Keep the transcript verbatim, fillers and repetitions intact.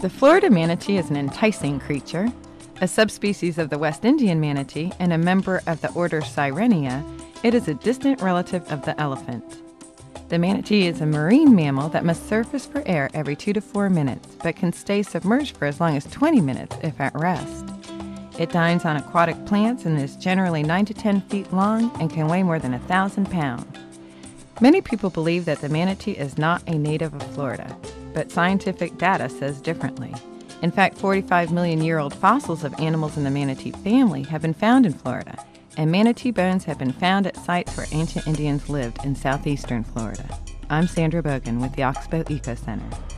The Florida manatee is an enticing creature. A subspecies of the West Indian manatee and a member of the order Sirenia, it is a distant relative of the elephant. The manatee is a marine mammal that must surface for air every two to four minutes, but can stay submerged for as long as twenty minutes if at rest. It dines on aquatic plants and is generally nine to ten feet long and can weigh more than a thousand pounds. Many people believe that the manatee is not a native of Florida, but scientific data says differently. In fact, forty-five million year old fossils of animals in the manatee family have been found in Florida, and manatee bones have been found at sites where ancient Indians lived in southeastern Florida. I'm Sandra Bogan with the Oxbow Eco Center.